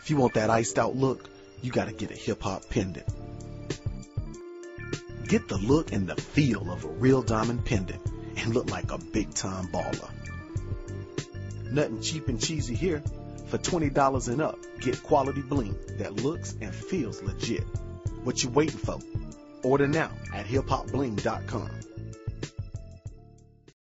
If you want that iced out look, you gotta get a hip hop pendant. Get the look and the feel of a real diamond pendant and look like a big time baller. Nothing cheap and cheesy here. For $20 and up, get quality bling that looks and feels legit. What you waiting for? Order now at hiphopbling.com.